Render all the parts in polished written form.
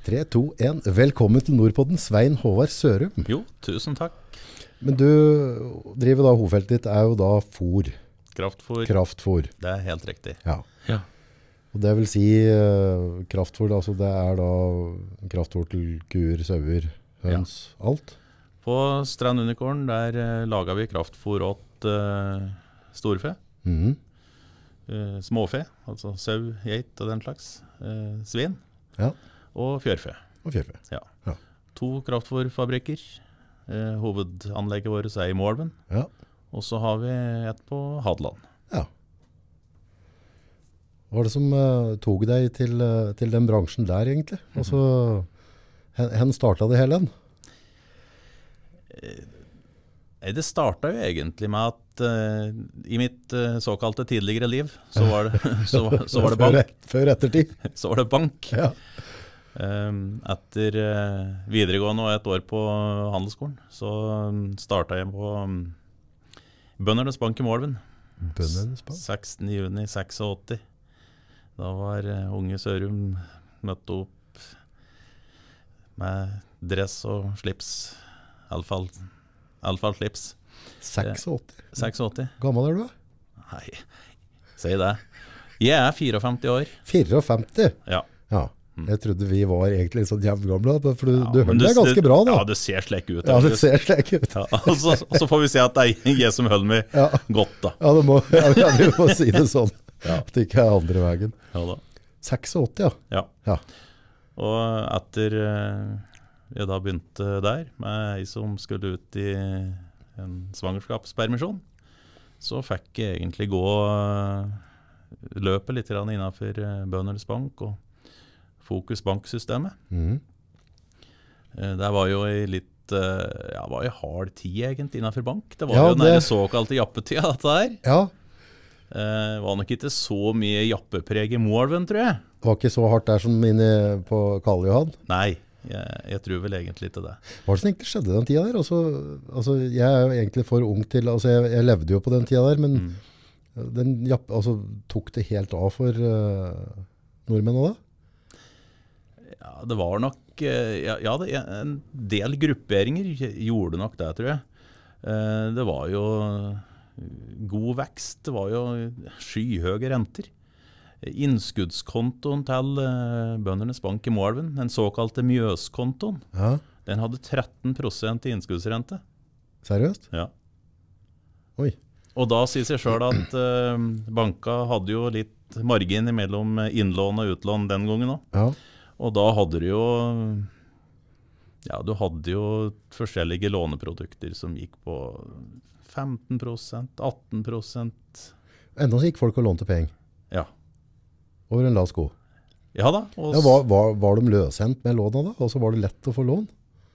3, 2, 1. Velkommen til Nordpodden, Svein Håvard Sørum. Jo, tusen takk. Men du driver da, hovedfeltet ditt er jo da fôr. Kraftfôr. Det er helt riktig. Ja. Ja. Og det vil si kraftfôr, altså det er da kraftfôr til kuer, sauer, høns, alt? På Strand Unicorn, der lager vi kraftfôr åt storfe. Småfe, altså sau, geit og den slags. Svin. Ja. Og fjørfe. Ja. 2 kraftfôrfabrikker. Hovedanlegget vårt er i Målven. Ja. Og så har vi et på Hadeland. Ja. Hva var det som tog deg til den bransjen der egentlig? Altså, hen startet det hele? Det startet jo egentlig med at i mitt såkalte tidligere liv så var det bank. Før ettertid. Så var det bank. Ja. Etter videregående og et år på handelsskolen så startet jeg på Bøndernes Bank i Målven. Bøndernes Bank? 16. juni 86. Da var unge Sørum møtt opp med dress og slips. Iallfall slips. 86? 86. Gammel er du da? Nei, si det. Jeg er 54 år. 54? Ja. Ja. Jeg trodde vi var egentlig sånn jævngamle, for du hører deg ganske bra da. Ja, det ser slik ut. Ja, det ser slik ut. Ja, og så får vi se at det er jeg som holder meg godt da. Ja, du må si det sånn. At det ikke er andre veien. Ja da. 86, ja. Ja. Og etter jeg da begynte der, med ei som skulle ut i en svangerskapspermisjon, så fikk jeg egentlig gå løpet litt innenfor Bøndernes Bank og Fokus banksystemet. Det var jo i litt var jo hard tid egentlig innenfor bank. Det var jo den såkalte jappetida dette her. Ja. Var nok ikke så mye jappepreg i Målven, tror jeg. Det var ikke så hardt der som inne på Karl Johan? Nei, jeg tror vel egentlig ikke det. Hva var det som egentlig skjedde den tida der? Altså, jeg er jo egentlig for ung til, altså jeg levde jo på den tida der, men tok det helt av for nordmenn da? Ja, det var nok en del grupperinger gjorde nok det, tror jeg. Det var jo god vekst, det var jo skyhøye renter. Innskuddskontoen til Bøndernes Bank i Målven, den såkalte Mjøskontoen, den hadde 13% i innskuddsrente. Seriøst? Ja. Oi. Og da sier seg selv at banka hadde jo litt margin mellom innlån og utlån den gangen også. Ja. Og da hadde du hadde jo forskjellige låneprodukter som gikk på 15%, 18%. Enda så gikk folk og lånte penger? Ja. Over en lav sko? Ja da. Var de løshendt med låna da? Og så var det lett å få lån?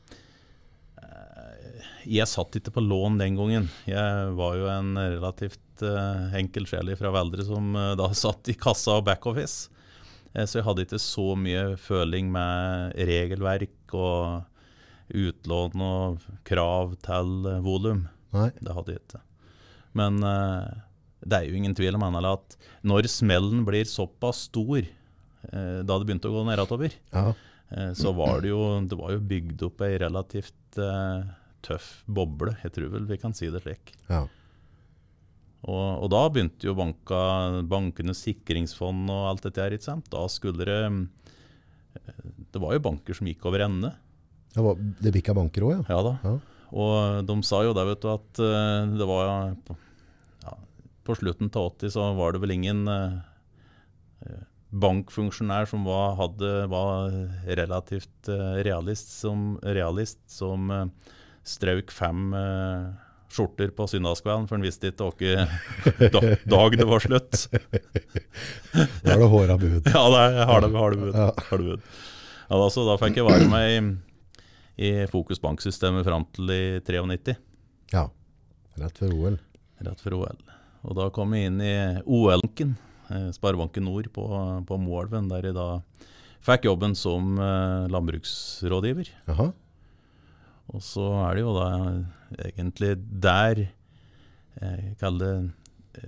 Jeg satt ikke på lån den gangen. Jeg var jo en relativt enkel sjel fra Veldre som da satt i kassa og backoffice. Så jeg hadde ikke så mye føling med regelverk og utlån og krav til volum. Nei. Det hadde jeg ikke. Men det er jo ingen tvil om at når smellen blir såpass stor, da det begynte å gå nedover, så var det var jo bygd opp en relativt tøff boble. Jeg tror vel vi kan si det slik. Ja. Og da begynte jo bankenes sikringsfond og alt dette her, ikke sant? Da skulle det var jo banker som gikk over ende. Det bikket banker også, ja? Ja da. Ja. Og de sa jo det, vet du, at det var på slutten til 80 så var det vel ingen bankfunksjonær som var relativt realist som strauk 5 skjorter på søndagskvelden, for han visste ikke hvilken dag det var slutt. Da er det hårda bud. Ja, det har det bud. Ja, så da fikk jeg være med i Fokus banksystemet frem til i 93. Ja, rett før OL. Rett før OL. Og da kom jeg inn i OL-banken, Sparebanken Nord på Målven, der jeg da fikk jobben som landbruksrådgiver. Jaha. Og så er det jo da egentlig der jeg kaller det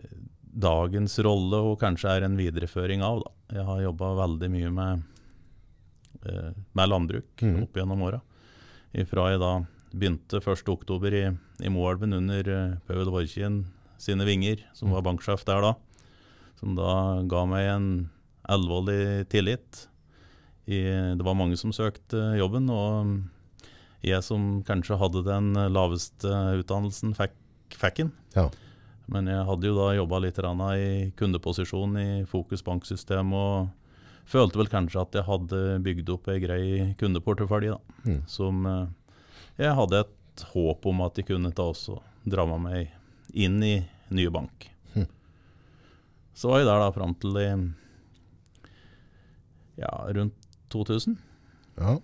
dagens rolle, og kanskje er en videreføring av da. Jeg har jobbet veldig mye med med landbruk opp gjennom åra. Fra jeg da begynte 1. oktober i Moelven under Paul Borkien sine vinger, som var banksjef der da, som da ga meg en alvorlig tillit. Det var mange som søkte jobben, og jeg som kanskje hadde den laveste utdannelsen fikk den. Ja. Men jeg hadde jo da jobbet litt i kundeposisjon i Fokus banksystem, og følte vel kanskje at jeg hadde bygd opp en grei kundeportefølje da, som jeg hadde et håp om at jeg kunne ta også dra med meg inn i nye bank. Så var jeg der da frem til rundt 2000. Ja.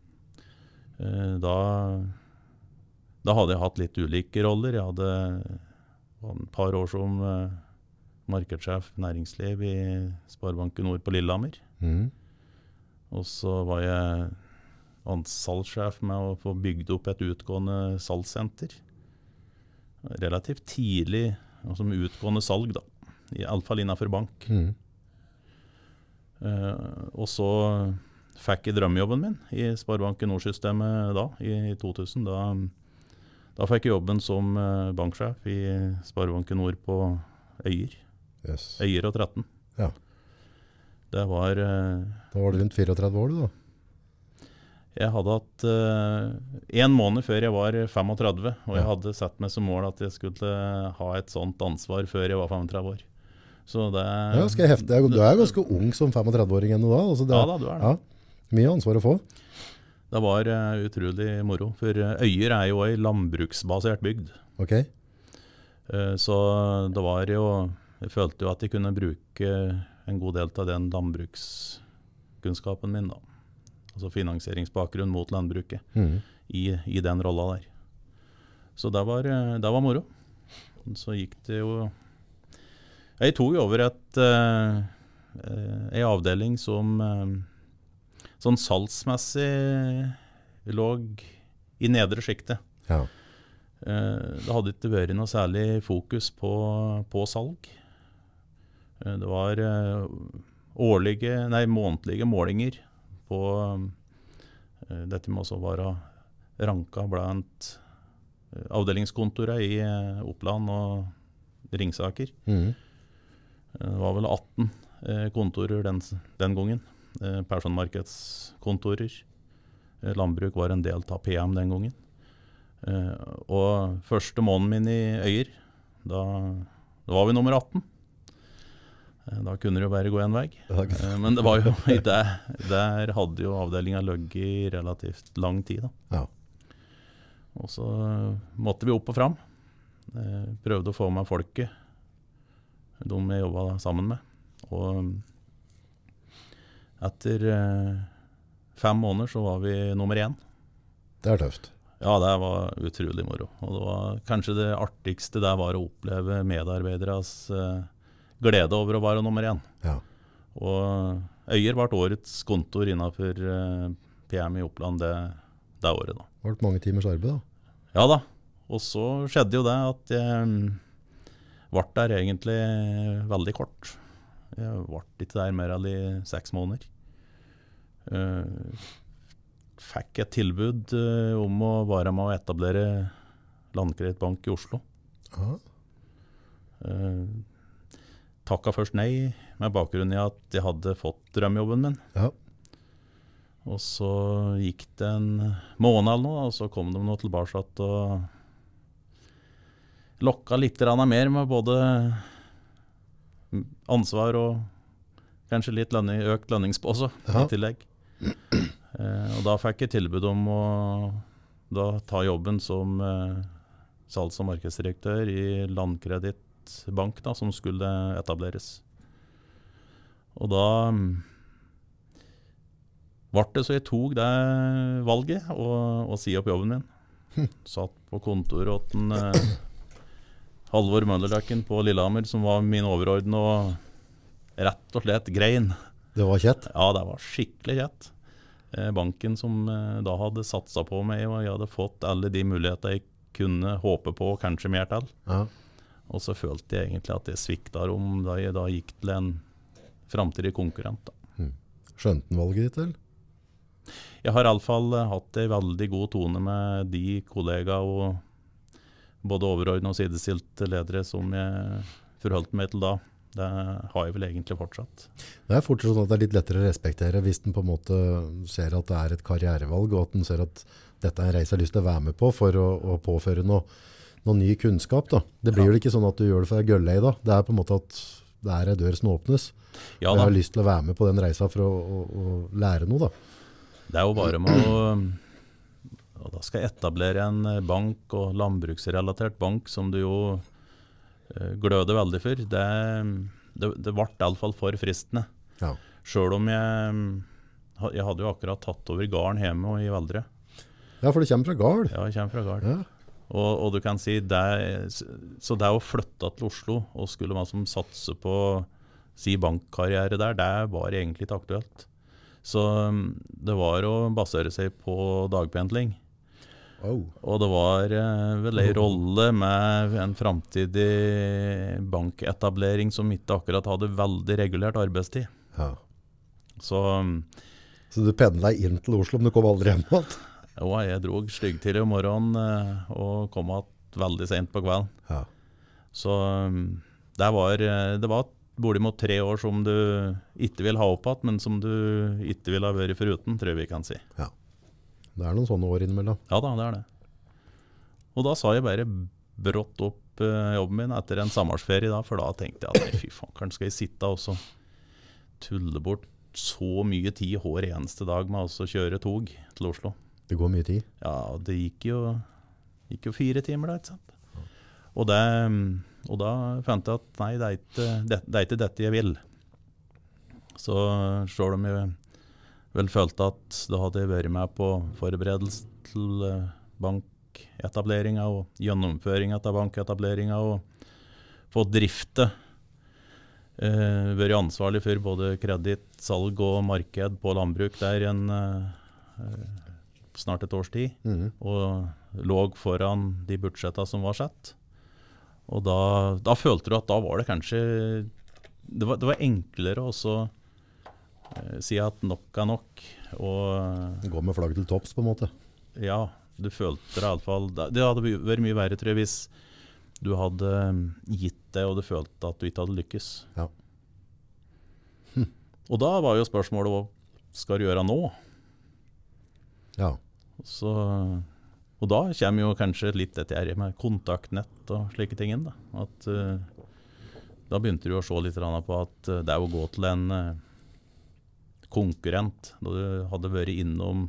Da hadde jeg hatt litt ulike roller. Jeg hadde et par år som markedssjef næringsliv i Sparebanken Nord på Lillehammer. Og så var jeg salgssjef med å få bygd opp et utgående salgssenter. Relativt tidlig, altså med utgående salg da, i alle fall innenfor bank. Og så fikk jeg drømmejobben min i Sparebanken Nord-systemet da, i 2000. Da fikk jeg jobben som banksjef i Sparebanken Nord på Øyer. Yes. Øyer og 13. Ja. Det var... Da var det rundt 34 år du da? Jeg hadde hatt 1 måned før jeg var 35, og jeg hadde satt meg som mål at jeg skulle ha et sånt ansvar før jeg var 35 år. Så det... Ja, skal jeg hefte. Du er ganske ung som 35-åring ennå da. Altså ja da, du er det. Ja, mye ansvar å få. Det var utrolig moro, for Øyer er jo en landbruksbasert bygd. Ok. Så det var jo... Jeg følte jo at jeg kunne bruke en god del av den landbrukskunnskapen min da. Altså finansieringsbakgrunn mot landbruket i den rollen der. Så det var moro. Så gikk det jo... Jeg tok jo over en avdeling som sånn salgsmessig lå i nedre skiktet. Ja. Det hadde ikke vært noe særlig fokus på salg. Det var månedlige målinger på dette med å være ranka blant avdelingskontoret i Oppland og Ringsaker. Det var vel 18 kontorer den gangen, personmarkedskontorer. Landbruk var en del av PM den gangen. Og første måneden min i Øyer, da var vi nummer 18. Da kunne det jo bare gå en vei. Men det var jo der hadde jo avdelingen løgget i relativt lang tid da. Ja. Og så måtte vi opp og fram. Prøvde å få med folket, de jeg jobbet sammen med. Og etter 5 måneder så var vi nummer 1. Det er tøft. Ja, det var utrolig moro. Og det var kanskje det artigste der var å oppleve medarbeideres glede over å være nummer 1. Ja. Og Øyer ble årets kontor innenfor PM i Oppland det året da. Var det mange timers arbeid da? Ja da. Og så skjedde jo det at jeg ble der egentlig veldig kort. Jeg ble ikke der mer enn i 6 måneder. Fikk et tilbud om å være med å etablere Landkredittbank i Oslo. Ja. Takket først nei, med bakgrunn i at jeg hadde fått drømmejobben min. Ja. Og så gikk det en måned eller noe, og så kom de nå tilbake og lokket litt mer med både ansvar og kanskje litt økt lønningspåse i tillegg. Og da fikk jeg tilbud om å da ta jobben som salgs- og markedsdirektør i Landkreditt bank da, som skulle etableres. Og da ble det så jeg tok det valget og si opp jobben min. Satt på kontoret åt en Halvor Møllerløkken på Lillehammer, som var min overordnede, og rett og slett grein. Det var kjett? Ja, det var skikkelig kjett. Banken som da hadde satset på meg, og jeg hadde fått alle de muligheter jeg kunne håpe på, og kanskje mer til. Ja. Og så følte jeg egentlig at jeg sviktet om da jeg da gikk til en fremtidig konkurrent. Da. Skjønte den valget ditt, eller? Jeg har i alle fall hatt en veldig god tone med de kollegaer og både overordnede og sidestilte ledere som jeg forholdt meg til da. Det har jeg vel egentlig fortsatt. Det fortsatt sånn at det er litt lettere å respektere hvis den på en måte ser at det et karrierevalg, og at den ser at dette en reise jeg har lyst til å være med på for å påføre noe ny kunnskap. Da. Det blir jo ikke sånn at du gjør det for å gølle i da. Det på en måte at det en dør som åpnes. Ja, jeg har lyst til å være med på den reisa for å lære noe. Da. Det jo bare med og da skal jeg etablere en bank og landbruksrelatert bank som du jo gløder veldig for. Det ble i alle fall for fristende. Ja. Selv om jeg hadde jo akkurat tatt over gården hjemme og i Veldre. Ja, for du kommer fra Gard. Ja, jeg kommer fra Gard. Ja. Og du kan si, så det å flytte til Oslo og skulle man som satse på si bankkarriere der, det var egentlig ikke aktuelt. Så det var å basere seg på dagpendling. Oh. Og det var vel en rolle med en fremtidig banketablering som ikke akkurat hadde veldig regulert arbeidstid. Ja. Så du pendlet inn til Oslo, men du kom aldri hjem igjen? Ja, jeg drog styggtidlig om morgenen og kom igjen veldig sent på kvelden. Ja. Så det var bortimot 3 år som du ikke vil ha opp igjen, men som du ikke vil ha vært foruten, tror jeg vi kan si. Ja. Det noen sånne år innimellom. Ja da, det det. Og da sa jeg bare brått opp jobben min etter en sommerferie da, for da tenkte jeg at fy faen, kanskje skal jeg sitte og tulle bort så mye tid hver eneste dag med å kjøre tog til Oslo. Det går mye tid? Ja, det gikk jo 4 timer da, ikke sant? Og da fant jeg at nei, det ikke dette jeg vil. Så selv om jeg vel følte at det hadde vært med på forberedelse til banketableringen og gjennomføringen av banketableringen og fått drifte, vært ansvarlig for både kreditt, salg og marked på landbruk der snart et års tid, og lå foran de budsjettene som var sett. Og da følte du at da var det kanskje, det var enklere også si at nok nok. Og gå med flagg til topps på en måte. Ja, du følte det i alle fall. Det hadde vært mye verre, tror jeg, hvis du hadde gitt det, og du følte at du ikke hadde lykkes. Ja. Og da var jo spørsmålet, hva skal du gjøre nå? Ja. Og da kommer jo kanskje litt dette her med kontaktnett og slike ting inn. Da. At, da begynte du å se litt på at det å gå til en konkurrent, da du hadde vært innom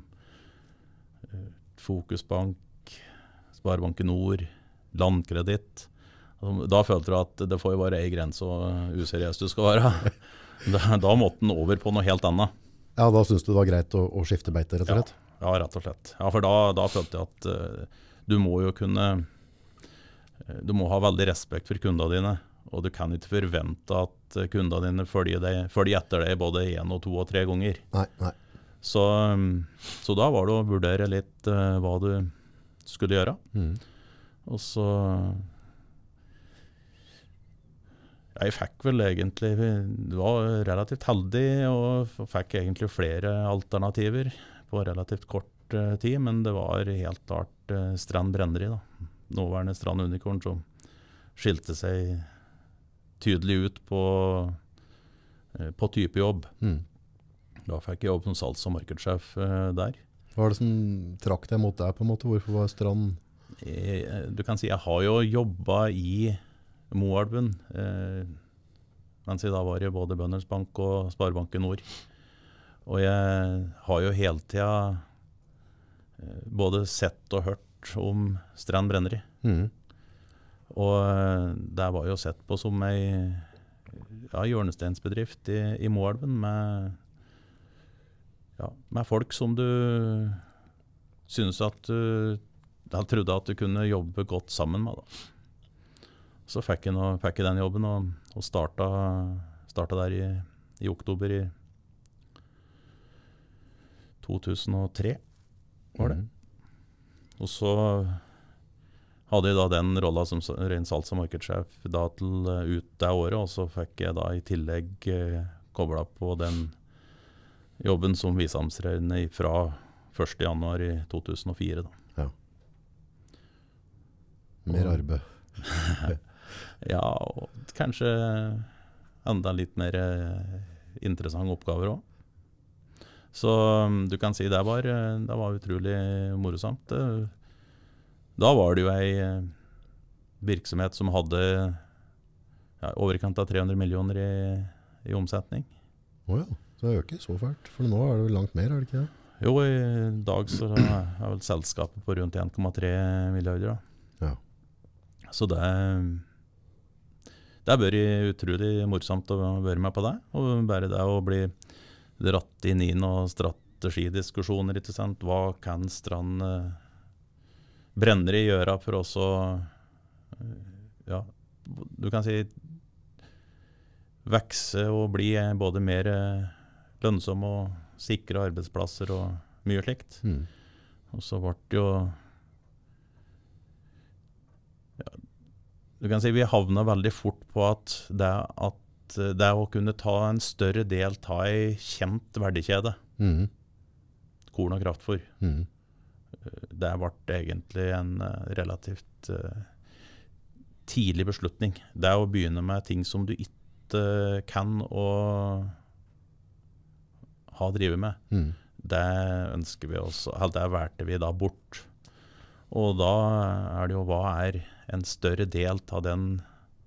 Fokusbank, Sparebanken Nord, Landkreditt. Da følte du at det får jo bare en grense og useriøs du skal være. Da måtte den over på noe helt annet. Ja, da synes du det var greit å skifte beite, rett og slett? Ja, rett og slett. Ja, for da følte jeg at du må jo du må ha veldig respekt for kundene dine, og du kan ikke forvente at kundene dine følger etter deg både 1, 2 og 3 ganger. Nei. Så da var det å vurdere litt hva du skulle gjøre. Og så jeg fikk vel egentlig, det var relativt heldig og fikk egentlig flere alternativer på relativt kort tid, men det var helt klart Strand Brenneri da. Nåværende Strand Unicorn som skilte seg tydelig ut på type jobb. Da fikk jeg jobb som salgs- og markedssjef der. Hva var det som trakk deg mot deg på en måte? Hvorfor var Strand? Du kan si, jeg har jo jobbet i Moelven, mens jeg da var i både Bøndersbank og Sparebanken Nord. Og jeg har jo hele tiden både sett og hørt om Strand Brenneri. Og det var jo sett på som en hjørnestensbedrift i Moelven med folk som du synes at du trodde at du kunne jobbe godt sammen med. Da. Så fikk jeg den jobben og startet der i oktober i 2003 var det. Og så hadde jeg da den rollen som ren salgs- og markedssjef da til ut det året, og så fikk jeg da i tillegg koblet på den jobben som visdomsredende fra 1. januar i 2004 da. Ja. Mer arbeid. Ja, og kanskje enda litt mer interessante oppgaver også. Så du kan si det var utrolig morosamt. Da var det jo en virksomhet som hadde overkant av 300 millioner i omsetning. Åja, så det øker så fælt. For nå er det vel langt mer, er det ikke det? Jo, i dag så er vel selskapet på rundt 1,3 milliarder da. Ja. Så det har vært utrolig morsomt å være med på det, og bare det å bli dratt inn i noen strategidiskusjoner, ikke sant? Hva kan Strand Brenneri gjøre for også, ja, du kan si, vekse og bli både mer lønnsom og sikre arbeidsplasser og mye slikt. Og så ble det jo, ja, du kan si vi havnet veldig fort på at det å kunne ta en større del ta en kjent verdikjede, korn og kraftfôr, det ble egentlig en relativt tidlig beslutning. Det å begynne med ting som du ikke kan å ha drivet med, det ønsker vi også, det valgte vi da bort. Og da er det jo, hva er en større del av den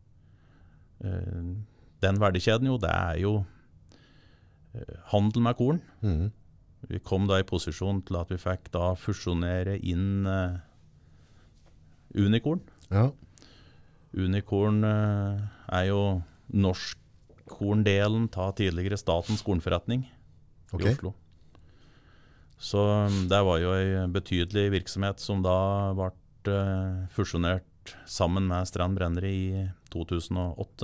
verdikjeden? Jo, det er jo handel med korn. Vi kom da i posisjon til at vi fikk da fusjonere inn Unikorn. Ja. Unikorn er jo norskkorndelen av tidligere Statens kornforretning i Oslo. Så det var jo en betydelig virksomhet som da ble fusjonert sammen med Strand Brenneri i 2008.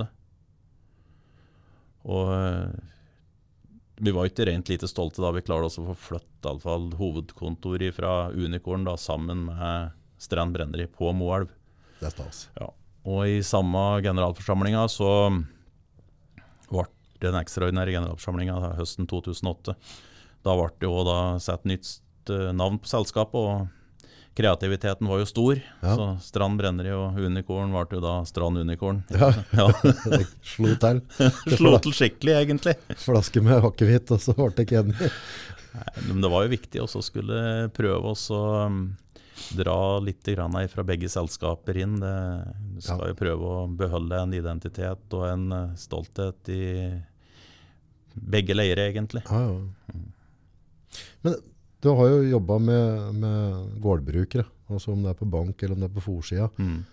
Og vi var ikke rent lite stolte da vi klarte oss å få flyttet i alle fall hovedkontoret fra Unikorn da, sammen med Strand Brenneri på Moelv. Det er stas. Ja. Og i samme generalforsamlinga så ble den ekstraordinære generalforsamlinga høsten 2008. Da ble det jo da sett nytt navn på selskapet, og kreativiteten var jo stor. Ja. Så Strand Brenneri og Unikorn ble jo da Strand Unikorn. Ja, Ja. det slo til. Slo til skikkelig egentlig. Flaske med hakkehvitt, og så ble det ikke enig. Men det var jo viktig også skulle prøve oss å dra litt grann fra begge selskaper inn. Du skal jo prøve å beholde en identitet og en stolthet i begge leirer egentlig. Ja, ja. Men du har jo jobbet med gårdbrukere, altså om det er på bank eller om det er på forsida.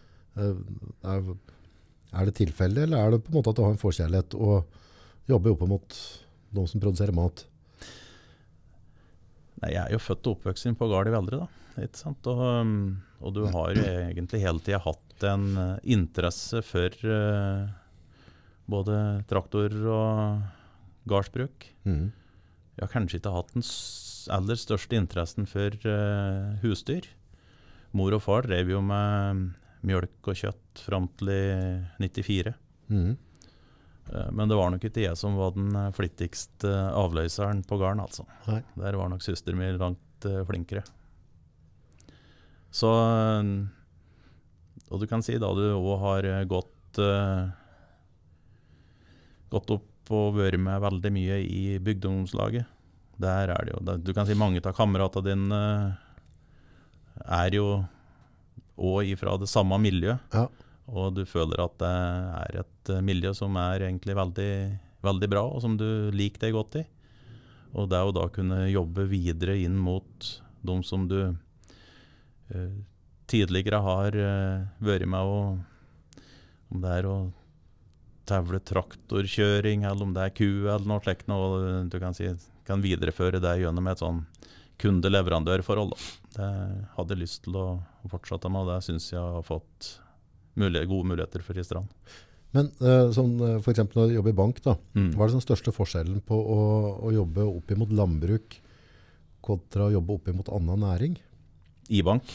Er det tilfeldig, eller er det på en måte at du har en forkjærlighet og jobber oppe mot de som produserer mat? Nei, jeg er jo født og oppvokst på gard i Veldre da, ikke sant? Og du har jo egentlig hele tiden hatt en interesse for både traktor og gardsbruk. Jeg har kanskje ikke hatt den aller største interessen for husdyr. Mor og far drev jo med mjølk og kjøtt frem til 94. Men det var nok ikke jeg som var den flittigste avløseren på garden, altså. Nei. Der var nok søster min langt flinkere. Så, og du kan si da du også har gått opp og vært med veldig mye i bygdeungdomslaget. Der er det jo, du kan si mange av kameratene dine er jo også fra det samme miljøet. Ja. Og du føler at det er et miljø som er egentlig veldig, veldig bra, og som du liker deg godt i. Og det å da kunne jobbe videre inn mot de som du tidligere har vært med, og om det er å tevle traktorkjøring, eller om det er ku, eller noe slikt, og du kan videreføre det gjennom et sånn kunde-leverandørforhold. Det hadde jeg lyst til å fortsette med, og det synes jeg har fått gode muligheter for i Strand. Men sånn, for eksempel når du jobber i bank da, hva er den største forskjellen på å jobbe opp imot landbruk kontra å jobbe opp imot annen næring? I bank?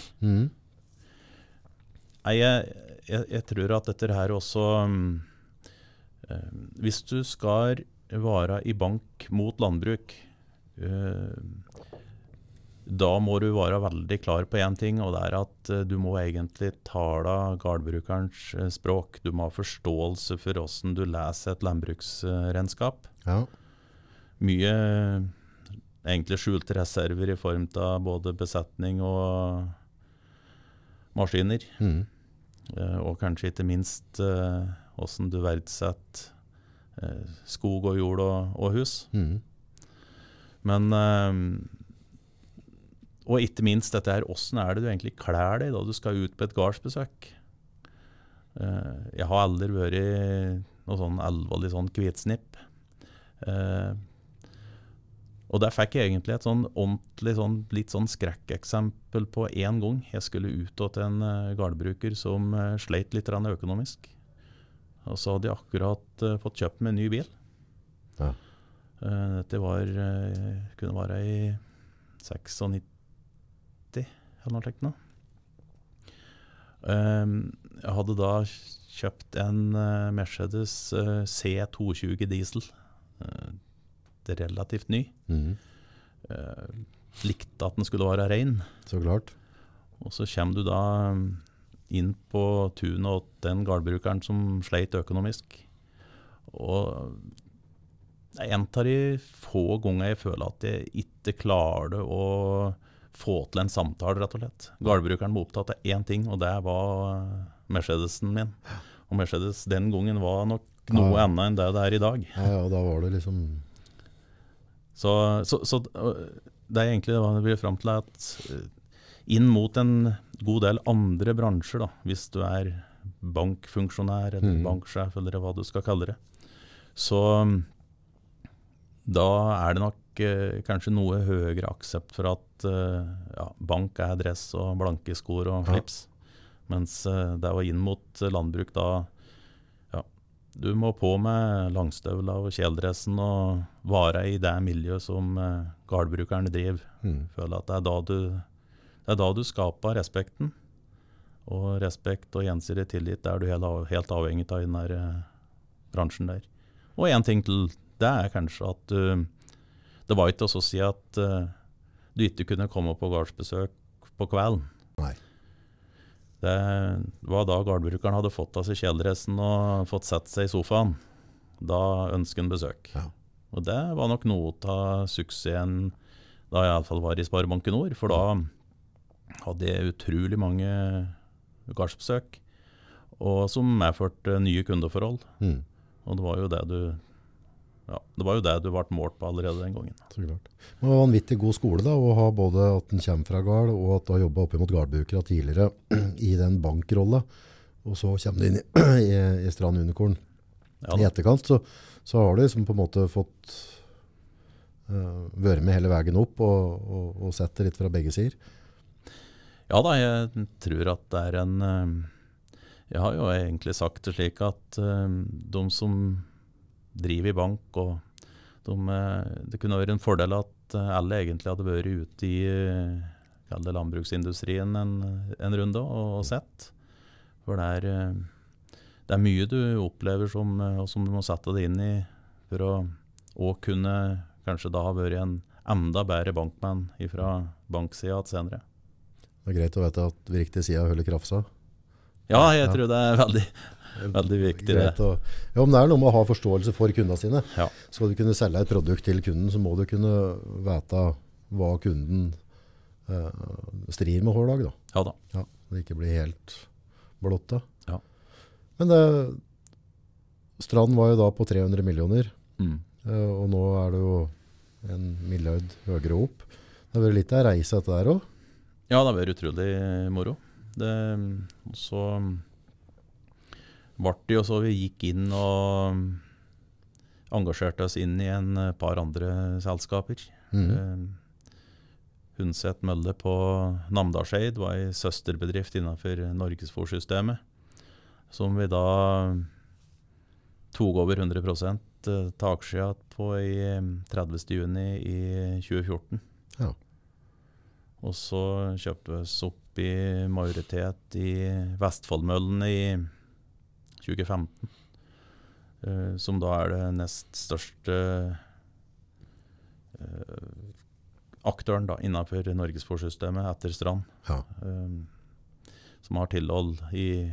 Jeg tror at dette her også, hvis du skal være i bank mot landbruk, Da må du være veldig klar på en ting, og det er at du må egentlig tale gårdbrukerens språk. Du må ha forståelse for hvordan du leser et landbruksregnskap. Ja. Mye egentlig skjulte reserver i form av både besetning og maskiner. Og kanskje ikke minst hvordan du verdsetter skog og jord og hus. Men og ikke minst dette her, hvordan er det du egentlig klær deg da du skal ut på et gardsbesøk? Jeg har aldri vært i noe sånn alvorlig sånn kvitsnipp. Og der fikk jeg egentlig et sånn ordentlig litt sånn skrekkeksempel på en gang. Jeg skulle ut til en gårdbruker som sleit litt økonomisk. Og så hadde jeg akkurat fått kjøpt meg en ny bil. Ja. Dette kunne være i 96 eller noe slikt nå. Jeg hadde da kjøpt en Mercedes C220 diesel. Det er relativt ny. Likte at den skulle være ren. Så klart. Og så kommer du da inn på tunet og den gårdbrukeren som sleit økonomisk. Og det er en av de få ganger jeg føler at jeg ikke klarer å få til en samtale, rett og slett. Gårdbrukeren var opptatt av én ting, og det var Mercedesen min. Og Mercedes den gangen var nok noe annet enn det er i dag. Ja, da var det liksom... Så det er egentlig det jeg vil frem til, at inn mot en god del andre bransjer, da, hvis du er bankfunksjonær eller banksjef, eller hva du skal kalle det, så da er det nok kanskje noe høyere aksept for at bank er dress og blanke skor og flips, mens det var inn mot landbruk da, du må på med langstøvler og kjeledressen og vare i det miljøet som gårdbrukerne driver. Føler at det er da du skaper respekten, og respekt og gjensidig tillit er du helt avhengig av i denne bransjen der. Og en ting til, det er kanskje at det var ikke å si at du ikke kunne komme på gårdsbesøk på kvelden. Nei. Det var da gårdbrukeren hadde fått av seg kjeledressen og fått sett seg i sofaen. Da ønsket han besøk. Ja. Og det var nok noe av suksessen da jeg i alle fall var i Sparebanken Nord, for da hadde jeg utrolig mange gårdsbesøk, og som medførte nye kundeforhold. Og det var jo det du ble målt på allerede den gangen. Så klart. Men det var en vanvittig god skole da, å ha både at den kommer fra gard, og at du har jobbet opp mot gardbrukere tidligere i den bankrolle, og så kommer du inn i Strand Unicorn. I etterkant så har du liksom på en måte fått være med hele veien opp og sett det litt fra begge sider. Ja da, jeg tror at det er jeg har jo egentlig sagt det slik at de som driver i bank, og det kunne være en fordel at alle egentlig hadde vært ute i landbruksindustrien en runde og sett. For det er mye du opplever som du må sette deg inn i for å kunne kanskje da ha vært en enda bedre bankmann fra banksiden senere. Det er greit å vite at vi riktig siden holder krafsa. Ja, jeg tror det er veldig viktig det. Ja, om det er noe med å ha forståelse for kundene sine. Ja. Skal du kunne selge et produkt til kunden, så må du kunne vite hva kunden strir med hver dag. Da. Ja da. Ja, det ikke blir helt blått. Ja. Men Strand var jo da på 300 millioner, og nå er det jo 1 milliard høyere opp. Det har vært litt av reise etter der også. Ja, det har vært utrolig moro. Så ble det jo så vi gikk inn og engasjerte oss inn i en par andre selskaper. Hundset Mølle på Namdalseid var en søsterbedrift innenfor Norgesfòrsystemet, som vi da tok over 100% til aksjer på i 30. juni i 2014. Ja. Og så kjøpte vi oss opp i majoritet i Vestfoldmøllen i 2015, som da er det nest største aktøren da, innenfor Norgessportsystemet etter Strand, Ja. som har tilhold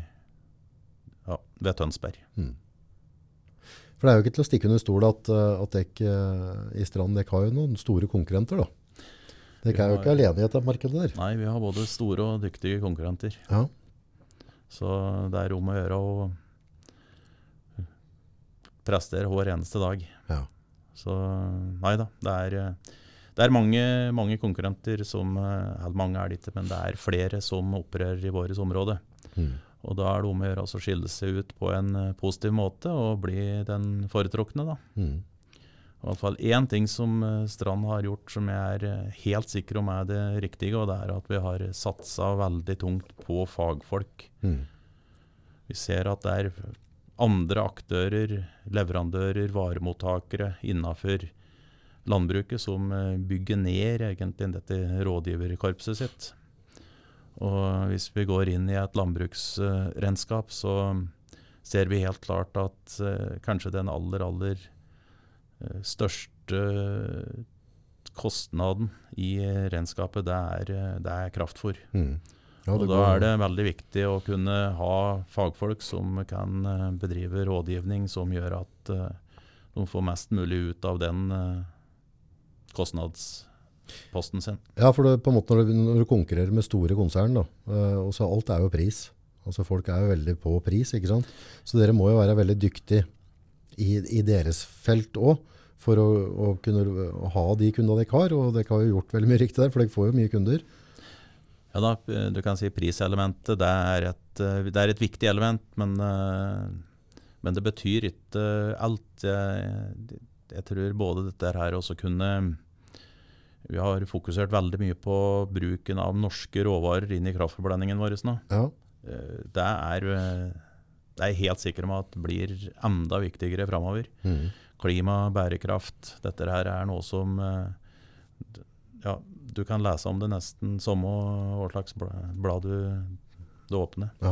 ved Tønsberg. For det er jo ikke til å stikke under stol at dere i Strand dere har jo noen store konkurrenter da. Dere er jo ikke alene i dette markedet der. Nei, vi har både store og dyktige konkurrenter. Ja. Så det er om å gjøre å prestere hver eneste dag. Ja. Så nei da, det er mange konkurrenter som, eller mange er det ikke, men det er flere som opererer i våres område. Og da er det om å gjøre å skille seg ut på en positiv måte og bli den foretrukne da. I hvert fall en ting som Strand har gjort som jeg er helt sikker om er det riktige, og det er at vi har satset veldig tungt på fagfolk. Vi ser at det er andre aktører, leverandører, varemottakere innenfor landbruket som bygger ned egentlig dette rådgiverkorpset sitt. Og hvis vi går inn i et landbruksregnskap, så ser vi helt klart at kanskje den aller største kostnaden i regnskapet, det er kraftfôr. Ja, og da er det veldig viktig å kunne ha fagfolk som kan bedrive rådgivning, som gjør at de får mest mulig ut av den kostnadsposten sin. Ja, for det, på en måte når du konkurrerer med store konsern, da, og så alt er jo pris. Altså folk er jo veldig på pris, ikke sant? Så dere må jo være veldig dyktige i deres felt også, for å kunne ha de kundene dere har, og dere har jo gjort veldig mye riktig der, for dere får jo mye kunder. Ja da, du kan si priselementet, det er et viktig element, men det betyr ikke alt. Jeg tror både dette her også vi har fokusert veldig mye på bruken av norske råvarer inn i kraftforblendingen vår nå. Ja. Det er helt sikker om at det blir enda viktigere fremover. Klima, bærekraft, dette her er noe som du kan lese om det nesten som hva slags blad du åpner. Ja.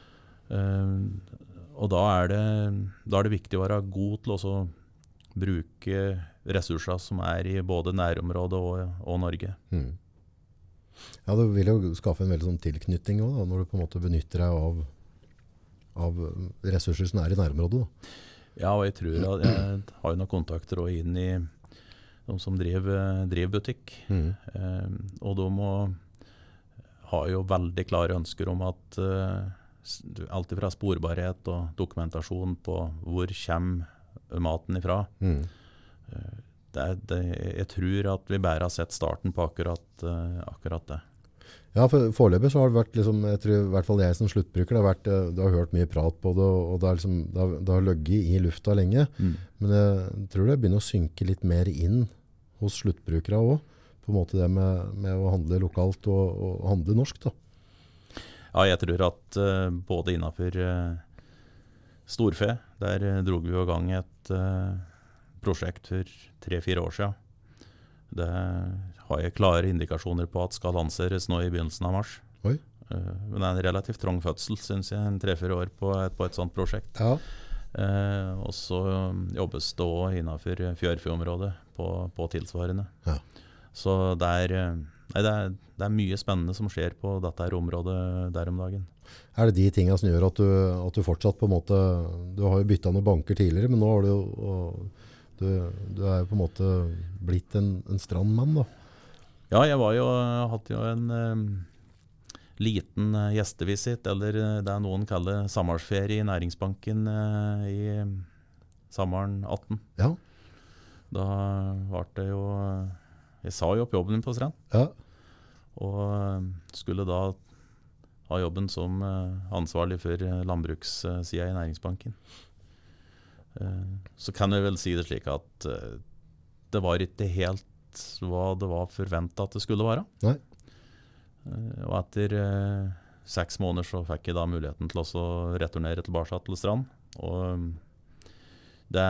Og da er det viktig å være god til å bruke ressurser som er i både nærområdet og Norge. Ja, du vil jo skaffe en veldig sånn tilknytning også, da, når du på en måte benytter deg av ressurser som er i nærområdet. Da. Ja, og jeg tror at jeg har jo noen kontakter også inn i de som driver butikk. Og de har jo veldig klare ønsker om at alt fra sporbarhet og dokumentasjon på hvor kommer maten ifra. Jeg tror at vi bare har sett starten på akkurat det. Ja, for foreløpig så har det vært, liksom, jeg tror i hvert fall jeg som sluttbruker, det har hørt mye prat på det, og det har løgget i lufta lenge. Men jeg tror det begynner å synke litt mer inn hos sluttbrukere også, på en måte det med å handle lokalt og handle norsk da. Ja, jeg tror at både innenfor storfe, der drog vi i gang et prosjekt for 3-4 år siden. Det har jeg klare indikasjoner på at skal lanseres nå i begynnelsen av mars. Oi. Men det er en relativt trang fødsel, synes jeg, 3-4 år på et sånt prosjekt. Ja. Og så jobbes det også innenfor fjørfeområdet på tilsvarende. Ja. Så det er mye spennende som skjer på dette her området der om dagen. Er det de tingene som gjør at du fortsatt på en måte, du har jo byttet noen banker tidligere, men nå har du er jo på en måte blitt en strandmann da. Ja, jeg hadde jo en liten gjestevisitt, eller det noen kaller sommerferie i Næringsbanken i sommeren 18. Ja. Da var det jo, jeg sa jo opp jobben min på Strand, Ja. og skulle da ha jobben som ansvarlig for landbrukssiden i Næringsbanken. Så kan jeg vel si det slik at det var ikke helt hva det var forventet at det skulle være. Nei. Og etter 6 måneder så fikk jeg da muligheten til å returnere tilbake til Strand. Og det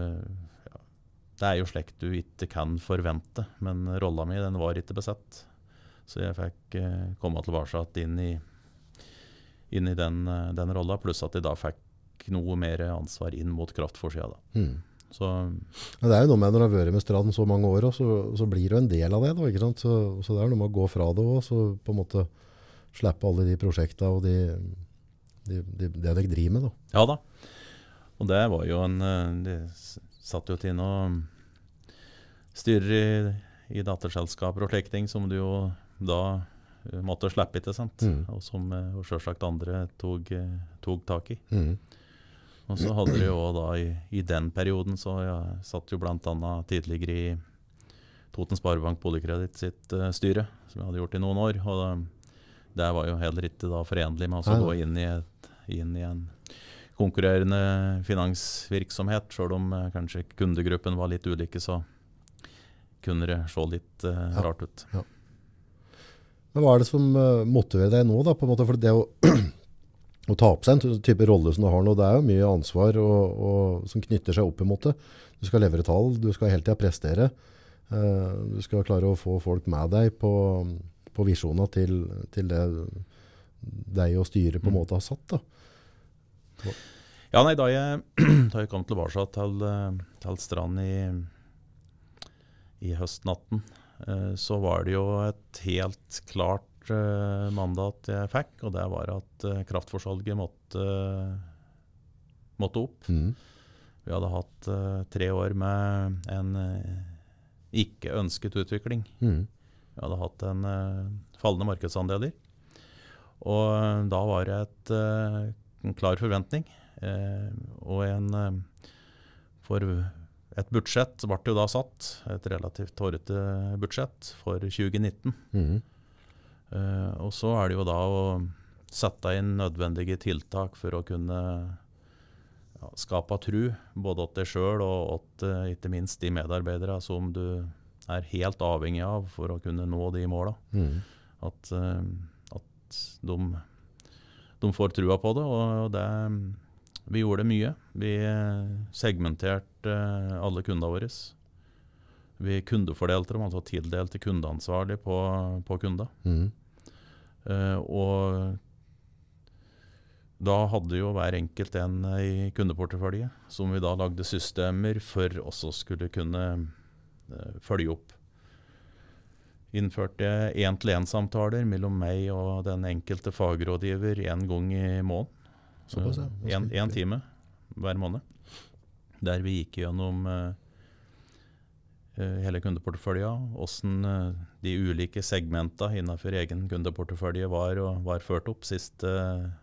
er jo slik du ikke kan forvente, men rollen min den var ikke besett. Så jeg fikk komme tilbake inn i den rollen, pluss at jeg da fikk noe mer ansvar inn mot kraftforsida da. Så Men det er jo noe med når du har vært med Strand så mange år, så blir det jo en del av det da, ikke sant? Så det er noe med å gå fra det også, så på en måte slippe alle de prosjektene og det dere driver med da. ja da. Og det var jo de satt jo til noe styrer i datterselskaper og slikke ting som du jo da måtte slippe, ikke sant? Og som og selvsagt andre tog tak i. Og så hadde det jo da i den perioden, så jeg satt jo blant annet tidligere i Toten Sparebank Boligkreditt sitt styre, som jeg hadde gjort i noen år, og det var jo heller ikke da forenlig med å gå inn i en konkurrerende finansvirksomhet, selv om kanskje kundegruppen var litt ulike, så kunne det se litt rart ut. Ja. Men hva er det som motiverer deg nå da, på en måte, for det å ta opp seg en type rolle som du har nå, det er jo mye ansvar og som knytter seg opp imot det. Du skal levere tall, du skal hele tiden prestere, du skal klare å få folk med deg på visjoner til det deg og styret på en måte har satt da. Ja, nei, da jeg kom tilbake til Strand i høsten 18, så var det jo et helt klart mandat jeg fikk, og det var at kraftforsalget måtte opp. Vi hadde hatt 3 år med en ikke ønsket utvikling. Vi hadde hatt en fallende markedsandeler, og da var det en klar forventning, og for et budsjett ble jo da satt, et relativt hårete budsjett for 2019. Og så er det jo da å sette inn nødvendige tiltak for å kunne skape tro, både til deg selv og til ikke minst de medarbeidere som du er helt avhengig av for å kunne nå de målene. At de får trua på det, og vi gjorde mye. Vi segmenterte alle kundene våre. Vi kundefordelte dem, altså tildelte kundeansvarlig på kunder. Og da hadde jo hver enkelt en i kundeportefølje, som vi da lagde systemer for også skulle kunne følge opp. Innførte 1-til-1-samtaler mellom meg og den enkelte fagrådgiver en gang i måneden. Så en time hver måned, der vi gikk gjennom hele kundeportefølja, hvordan de ulike segmentene innenfor egen kundeportefølje var ført opp siste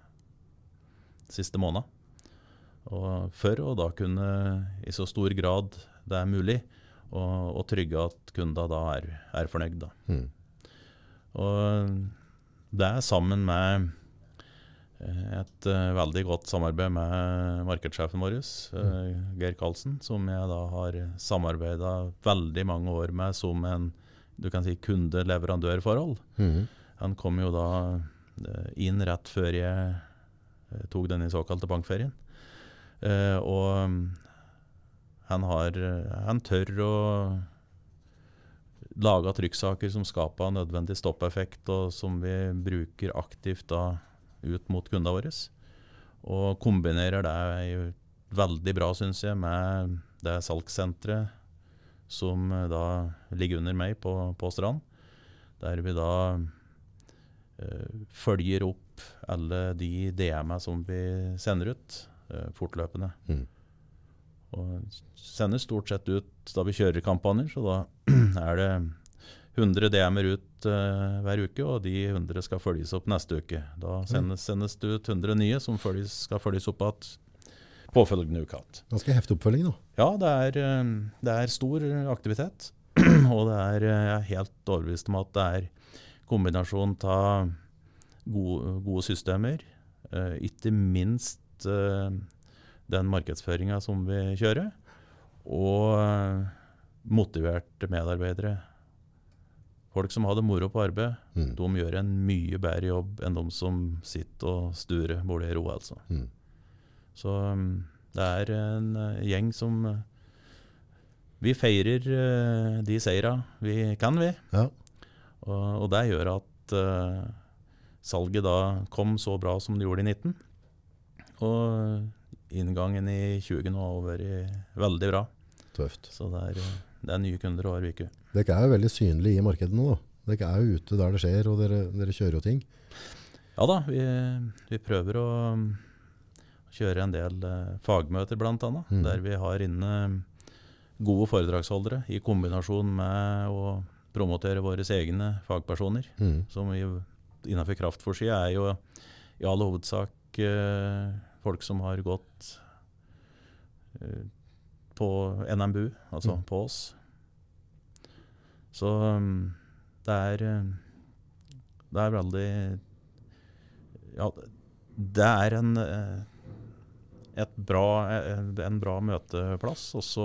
måned. Og for å da kunne i så stor grad det er mulig og trygge at kunder da er fornøyd da. Og det er sammen med et veldig godt samarbeid med markedssjefen vår, Geir Karlsen, som jeg da har samarbeidet veldig mange år med som en, du kan si, kunde-leverandørforhold. Han kom jo da inn rett før jeg tok denne såkalte bankferien. Og han tør å lage trykksaker som skaper nødvendig stoppeffekt, og som vi bruker aktivt da ut mot kundene våre, og kombinerer det veldig bra, synes jeg, med det salgssentret som da ligger under meg på Strand, der vi da følger opp alle de DM-ene som vi sender ut fortløpende. Og sender stort sett ut da vi kjører kampanjer, så da er det 100 DM-er ut hver uke, og de 100 skal følges opp neste uke. Da sendes det ut 100 nye som skal følges opp at påfølgende uke. Ganske heftig oppfølging da. Ja, det er stor aktivitet, og jeg er helt overbevist om at det er kombinasjon av gode systemer, ikke minst den markedsføringen som vi kjører, og motiverte medarbeidere. Folk som hadde moro på arbeid, de gjør en mye bedre jobb enn de som sitter og sturer borte i ro, altså. Så det er en gjeng som vi feirer de seirene vi kan, vi. Ja. Og det gjør at salget da kom så bra som det gjorde i 19. Og inngangen i 20 nå har vært veldig bra. Tøft. Så det er nye kunder hver uke. Dere er jo veldig synlige i markedet nå da. Dere er jo ute der det skjer, og dere kjører jo ting. Ja da, vi prøver å kjøre en del fagmøter blant annet, der vi har inne gode foredragsholdere i kombinasjon med å promotere våre egne fagpersoner, som innenfor kraftforsida er jo i all hovedsak folk som har gått på NMBU, altså på oss. Så det er veldig, ja, det er en bra møteplass, og så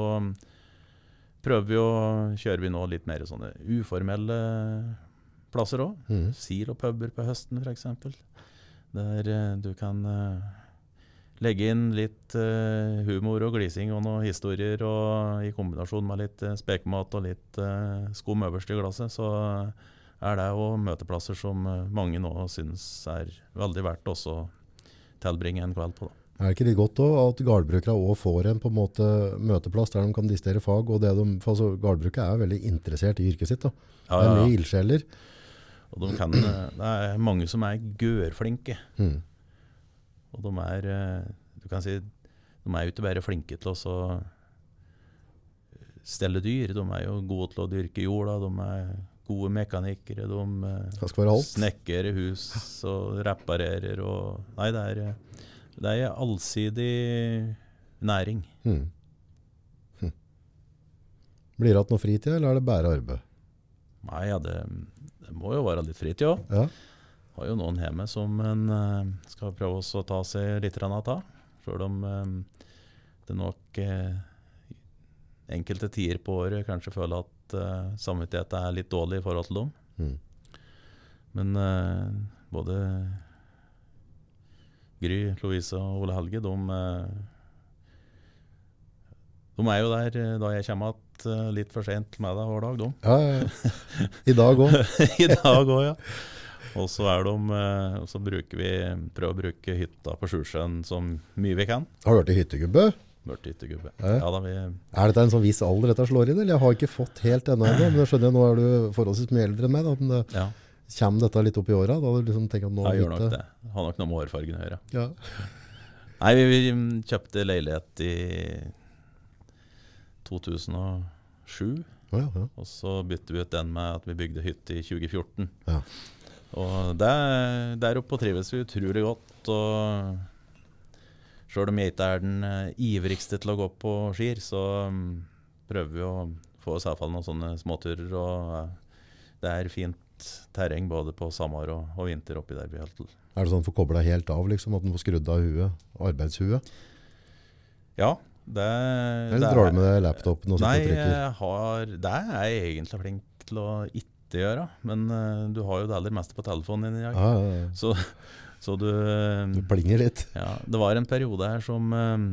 kjører vi nå litt mer sånne uformelle plasser også. Sil og puber på høsten for eksempel, der du kan legge inn litt humor og glising og noen historier, og i kombinasjon med litt spekemat og litt skum øverst i glasset, så er det jo møteplasser som mange nå synes er veldig verdt også å tilbringe en kveld på. Da. Er det ikke litt godt også at gårdbrukere også får en på en måte møteplass der de kan distere fag, og altså, gårdbrukere er veldig interessert i yrket sitt. Da. Ja, det er mye ildsjeler. Og det er mange som er gørflinke. Og de er, du kan si, de er jo ikke bare flinke til å stelle dyr, de er jo gode til å dyrke jorda, de er gode mekanikere, de snekker hus og reparerer, og nei, det er allsidig næring. Blir det hatt noe fritid, eller er det bare arbeid? Nei, ja, det må jo være litt fritid også. Ja. Har jo noen hjemme som en skal prøve å ta seg litt av, selv om det nok enkelte tider på året kanskje føler at samvittigheten er litt dårlig i forhold til dem. Men både Gry, Louise og Ole Helge, de er jo der da jeg kommer litt for sent med deg hver dag, de. Ja. I dag også. I dag også, ja. Og så prøver å bruke hytta på Sjursjøen så mye vi kan. Har du vært i hyttegubbe? Ja, da Er dette en sånn viss alder dette slår inn, eller? Jeg har ikke fått helt ennå, men jeg skjønner, nå er du forholdsvis mye eldre enn meg, da, men kommer dette litt opp i året? Da du liksom tenker at nå jeg gjør nok det. Har nok noe med hårfargen å gjøre. Ja. Nei, vi kjøpte leilighet i 2007, og så bytte vi ut den med at vi bygde hytte i 2014. Ja. Og der oppe trives vi utrolig godt, og selv om jeg ikke er den ivrigste til å gå på skier, så prøver vi å få oss i hvert fall noen sånne småturer, og det er fint terreng både på sommer og vinter oppi der vi holder til. Er det sånn for å koble deg helt av, liksom, at du får skrudd av arbeidshuet? Ja, eller drar du med deg laptopen og sitter og trykker? Det er jeg egentlig flink til å ikke gjøre, men du har jo det aller meste på telefonen din i dag. Ja. Så du plinger litt. Ja, det var en periode her som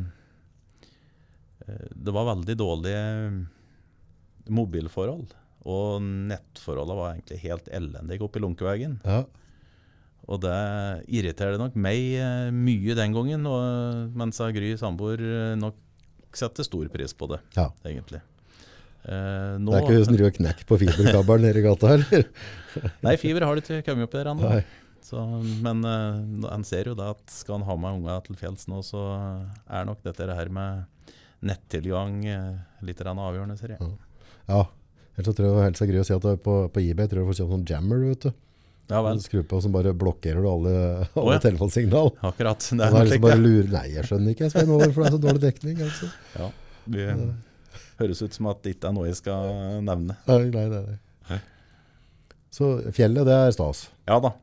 det var veldig dårlige mobilforhold, og nettforholdet var egentlig helt elendig oppe i Lunkevegen. Ja. Og det irriterer nok meg mye den gangen, mens Gry samboer nok setter stor pris på det, egentlig. Nå, det er ikke hun som driver knekk på fiberkabelen nede i gata, eller? Nei, fiber har det ikke kommet opp der ennå. Men en ser jo da at skal han ha med unger til fjells nå, så er nok dette her med nettilgang litt avgjørende, ser jeg. Ja, ellers så tror jeg helt så gøy å si at på eBay tror jeg får se sånn jammer, vet du. Ja, vel. Skru på, som bare blokkerer du alle telefonsignal. Akkurat, det er nok bare lurer. Nei, jeg skjønner ikke, Svein, hvorfor det er så dårlig dekning, altså. Ja, vi høres ut som at det ikke er noe jeg skal nevne. Nei. Så fjellet, det er stas? Ja da,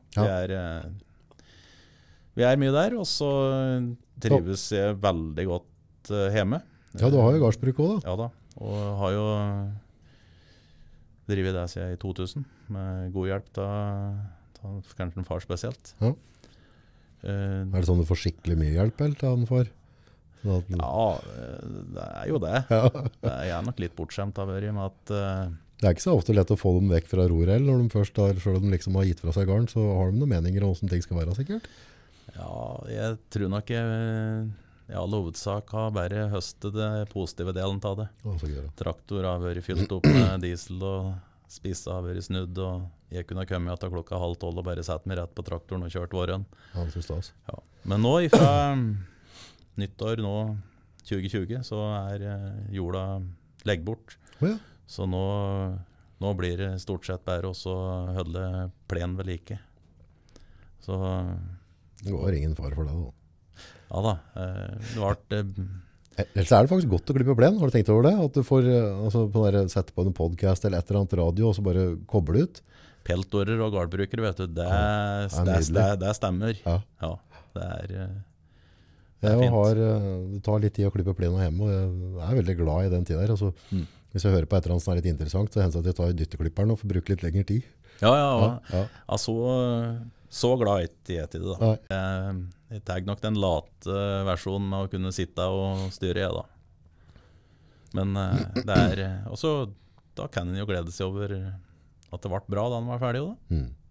vi er mye der, og så trives jeg veldig godt hjemme. Ja, du har jo gardsbruk også da. Ja da, og har jo drivet det siden i 2000, med god hjelp da kanskje en far spesielt. Ja. Er det sånn du får skikkelig mye hjelp eller til han far? Ja, det er jo det. Ja. Jeg er nok litt bortskjemt av det med at det er ikke så ofte lett å få dem vekk fra rorell når de først har, selv om de liksom har gitt fra seg garn, så har de noen meninger om hvordan ting skal være sikkert. Ja, jeg tror nok i all hovedsak har bare høstet det positive delen av det. Å, så gøy da. Traktor har vært fylt opp med diesel, og spissa har vært snudd, og jeg kunne komme etter klokka 11:30 og bare sett meg rett på traktoren og kjørt våren. Ja, det synes stas. Ja. Men nå fra nyttår, nå 2020, så jorda legg bort. Å ja. Så nå blir det stort sett bare også holde plen ved like. Så Det går ingen fare for deg da. ja da, det ble Ellers er det faktisk godt å klippe plen. Har du tenkt over det? At du får sette på en podcast eller et eller annet radio, og så bare koble ut? peltorer og gårdbrukere, vet du, det stemmer. Ja. Ja, det er Jeg fint. det tar litt tid å klippe plenen hjemme, og jeg er veldig glad i den tiden der. Altså, hvis jeg hører på et eller annet som er litt interessant, så hender det at jeg tar dytteklipperen og får bruke litt lengre tid. Ja, Ja. så glad er ikke jeg til det da. Nei. Jeg tar nok den late versjonen med å kunne sitte og styre, jeg da. Men det også, da kan en jo glede seg over at det ble bra da den var ferdig da.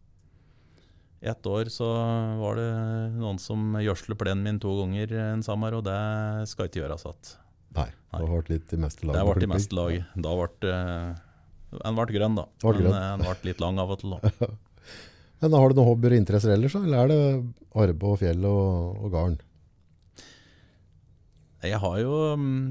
Et år så var det noen som gjødslet plenen min 2 ganger en sommer, og det skal ikke gjøres at. Nei, det har vært litt i meste laget. Det ble i meste laget. Da ble den ble grønn da, men den ble litt lang av og til da. Men har du noen hobbyer og interesser ellers, eller er det arbeid på fjell og garn? Jeg har jo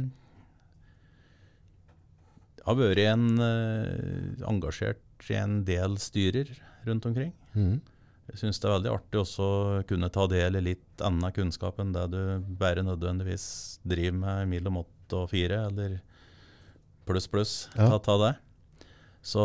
har vært engasjert i en del styrer rundt omkring. Jeg synes det er veldig artig også å kunne ta del i litt annen kunnskap enn det du bare nødvendigvis driver med mellom 8 og 4, eller pluss, Ja. ta det. Så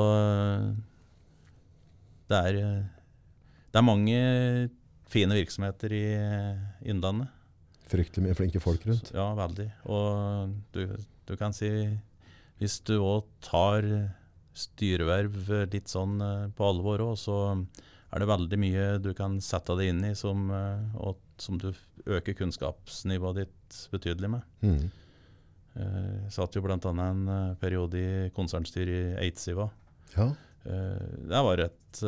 det er mange fine virksomheter i Innlandet. Fryktelig mye flinke folk rundt. Ja, veldig. Og du kan si, hvis du også tar styreverv litt sånn på alvor også, så er det veldig mye du kan sette deg inn i som du øker kunnskapsnivået ditt betydelig med. Jeg satt jo blant annet en periode i konsernstyret i Eidsiva. Ja. Det var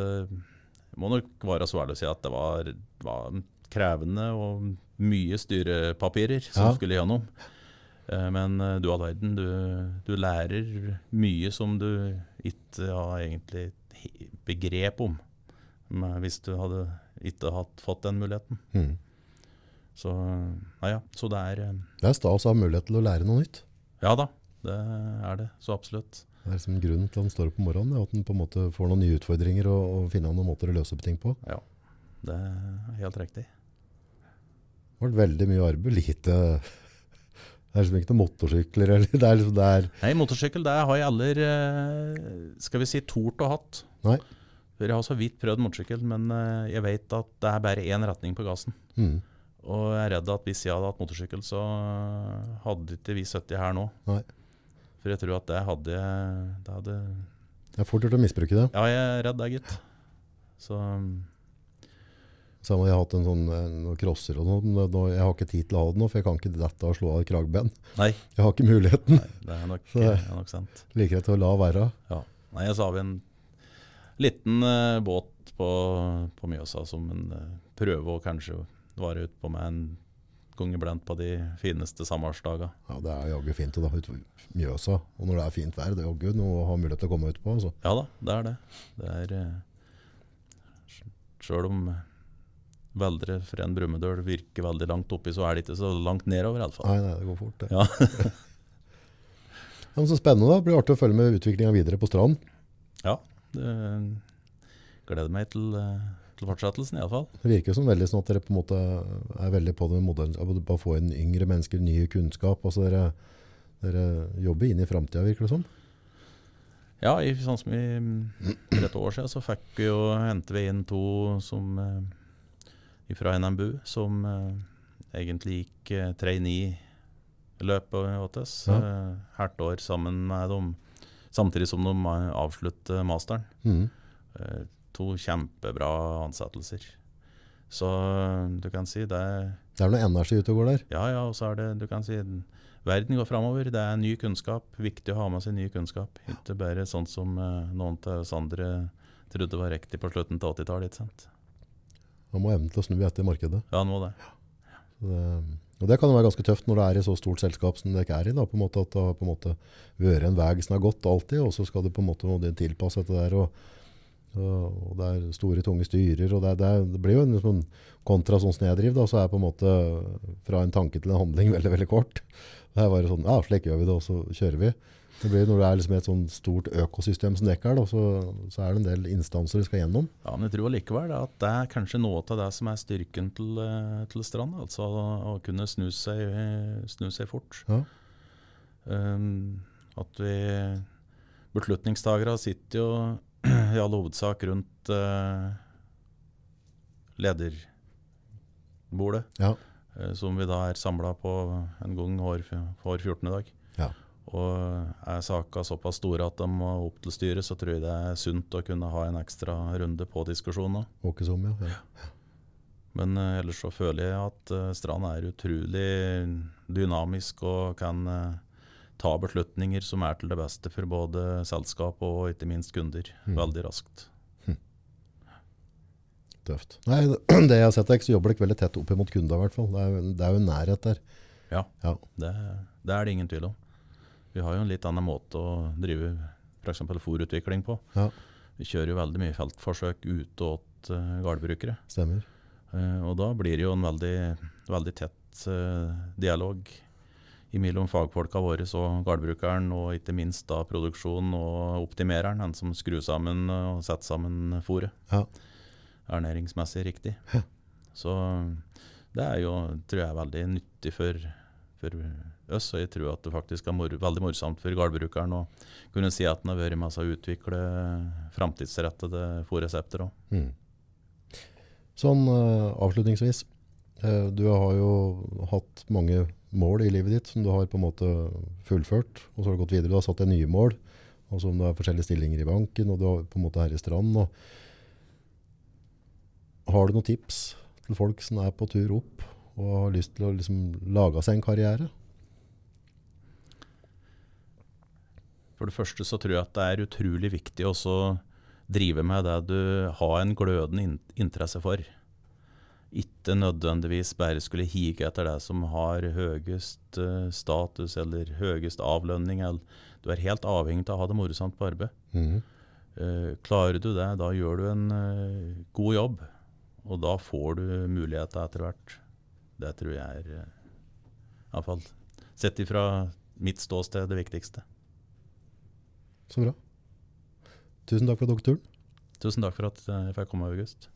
må nok være så ærlig å si at det var krevende og mye styrepapirer som skulle gjennom. Men du all verden, du lærer mye som du ikke har egentlig begrep om, hvis du hadde ikke fått den muligheten. Så, så det Det er stas å ha mulighet til å lære noe nytt. Ja da, det er det, så absolutt. Det er som grunnen til at han står opp om morgenen, at han på en måte får noen nye utfordringer og finner noen måter å løse opp ting på. Ja, det er helt riktig. Det har vært veldig mye arbeid, lite. Det er liksom ikke noen motorsykler, eller det er liksom der. Nei, motorsykkel, det har jeg aldri, skal vi si, tort og hatt. Nei. For jeg har så vidt prøvd motorsykkel, men jeg vet at det er bare en retning på gassen. Og jeg er redd at hvis jeg hadde hatt motorsykkel, så hadde ikke vi 70 her nå. Nei. For jeg tror at det hadde... Det er fort gjort å misbruke det. Ja, jeg er redd det, gitt. Så... Samme, jeg har hatt noen crosser og noe. Jeg har ikke tid til å ha det nå, for jeg kan ikke dette og slå av kragben. Nei. Jeg har ikke muligheten. Nei, det er nok sant. Like rett å la være. Ja. Nei, så har vi en liten båt på Mjøsa som en prøve å kanskje vare ut på med en gang iblant på de fineste sommersdager. Ja, det er jaggu fint da, ut på Mjøsa. Og når det er fint vær, det er jaggu noe å ha mulighet til å komme ut på. Altså. Ja da, det er det. Det er, selv om Veldre for en Brumunddal virker veldig langt oppi, så er det ikke så langt nedover i alle fall. Nei, det går fort. Det. Ja. Ja, men så spennende da. Det blir artig å følge med utviklingen videre på stranden. Ja, det gleder meg til fortsettelsen i alle fall. Det virker som veldig sånn at dere på en måte er veldig på den modellen, bare få inn yngre mennesker, ny kunnskap. Altså dere jobber inn i fremtiden, virker det som? Ja, sånn som for et år siden så hentet vi inn 2 som... fra NMBU, som egentlig gikk trainee-løpet åt oss, hvert år sammen med dem, samtidig som de avslutter masteren. 2 kjempebra ansettelser. Så du kan si det... Det er noe energi ute og går der. Ja, og så er det, du kan si, verden går fremover, det er ny kunnskap, viktig å ha med seg ny kunnskap, ikke bare sånn som noen til oss andre trodde var riktig på slutten til 80-tallet, ikke sant? Man må evne til å snu etter markedet. Ja, han må det. Så Og det kan jo være ganske tøft når det er i så stort selskap som det ikke er i, da, på en måte at det har på en måte vært en vei som har gått alltid, og så skal det på en måte må det tilpasse dette der, og det er store, tunge styrer, og det blir jo liksom en kontra sånn som jeg driver, da, så er på en måte fra en tanke til en handling veldig, veldig kort. Det er bare sånn, ja, slik gjør vi det, og så kjører vi. Det blir når det er liksom et sånn stort økosystem som det ikke er, da, så er det en del instanser vi skal gjennom. Ja, men jeg tror likevel at det er kanskje noe av det som er styrken til Strand, altså å kunne snu seg fort. Ja. At vi beslutningstagere sitter jo i all hovedsak rundt lederbordet, Ja. som vi da er samlet på en gang for 14. dag. Ja. Og er saka såpass store at de må opp til styret, så tror jeg det er sunt å kunne ha en ekstra runde på diskusjonen. Åke som, ja. Men ellers så føler jeg at Strand er utrolig dynamisk og kan ta beslutninger som er til det beste for både selskap og ikke minst kunder, veldig raskt. Tøft. Nei, det jeg har sett, så jobber dere veldig tett opp imot kunder i hvert fall. Det er jo en nærhet der. Ja. Det er det ingen tvil om. Vi har jo en litt annen måte å drive for eksempel fôrutvikling på. Ja. Vi kjører jo veldig mye feltforsøk ute åt gårdbrukere. Stemmer. Og da blir det jo en veldig, veldig tett dialog mellom fagfolka våre og gårdbrukeren, og ikke minst da produksjonen og optimereren, han som skrur sammen og setter sammen fôret. Ja. Ernæringsmessig riktig. Så det er jo, tror jeg, veldig nyttig for oss, og jeg tror at det faktisk er veldig morsomt for gårdbrukeren å kunne si at den har vært med å utvikle framtidsrettede fôrresepter også. Sånn avslutningsvis, du har jo hatt mange mål i livet ditt som du har på en måte fullført, og så har du gått videre, du har satt deg nye mål, og så om du har forskjellige stillinger i banken, og du har på en måte her i Strand. Har du noen tips til folk som er på tur opp og har lyst til å liksom lage seg en karriere? For det første så tror jeg at det er utrolig viktig også å drive med det du har en glødende interesse for. Ikke nødvendigvis bare skulle hige etter det som har høyest status eller høyest avlønning. Du er helt avhengig av å ha det morsomt på arbeid. Klarer du det, da gjør du en god jobb, og da får du muligheter etter hvert. Det tror jeg er, i hvert fall sett ifra mitt ståsted, det viktigste. Så bra. Tusen takk for at du tok turen. Tusen takk for at jeg fikk komme, August.